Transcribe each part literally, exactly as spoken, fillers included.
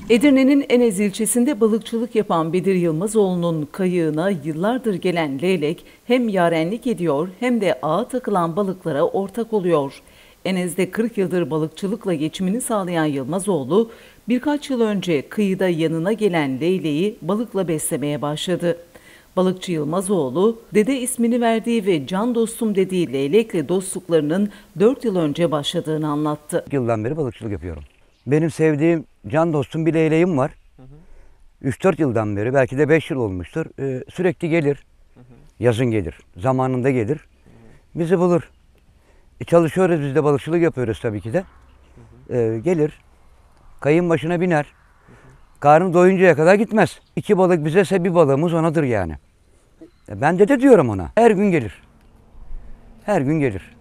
Edirne'nin Enez ilçesinde balıkçılık yapan Bedir Yılmazoğlu'nun kayığına yıllardır gelen leylek hem yarenlik ediyor hem de ağa takılan balıklara ortak oluyor. Enez'de kırk yıldır balıkçılıkla geçimini sağlayan Yılmazoğlu, birkaç yıl önce kıyıda yanına gelen leyleği balıkla beslemeye başladı. Balıkçı Yılmazoğlu, dede ismini verdiği ve can dostum dediği leylekle dostluklarının dört yıl önce başladığını anlattı. Yıldan beri balıkçılık yapıyorum. Benim sevdiğim can dostum bir leyleğim var. üç dört yıldan beri, belki de beş yıl olmuştur. Ee, sürekli gelir. Hı hı. Yazın gelir. Zamanında gelir. Hı hı. Bizi bulur. E, çalışıyoruz biz de, balıkçılık yapıyoruz tabii ki de. Hı hı. Ee, gelir. Kayın başına biner. Hı hı. Karnı doyuncaya kadar gitmez. İki balık bizese bir balığımız onadır yani. E, ben de de diyorum ona. Her gün gelir. Her gün gelir.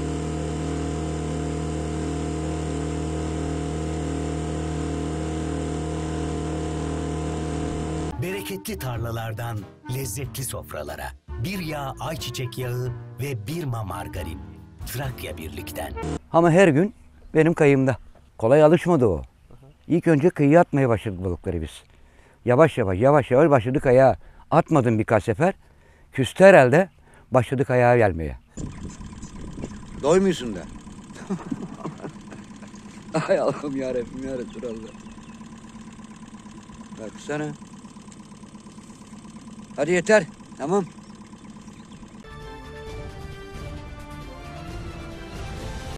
Bereketli tarlalardan lezzetli sofralara, bir yağ ayçiçek yağı ve bir ma margarin. Trakya birlikten. Ama her gün benim kayımda. Kolay alışmadı o. İlk önce kıyıya atmaya başladık balıkları biz. Yavaş yavaş yavaş yavaş başladık ayağa. Atmadım birkaç sefer. Küstü herhalde. Başladık ayağa gelmeye. Doymuyorsun da. Ay Allah'ım yarabbim ya Resulallah. Baksana. Hadi yeter. Tamam.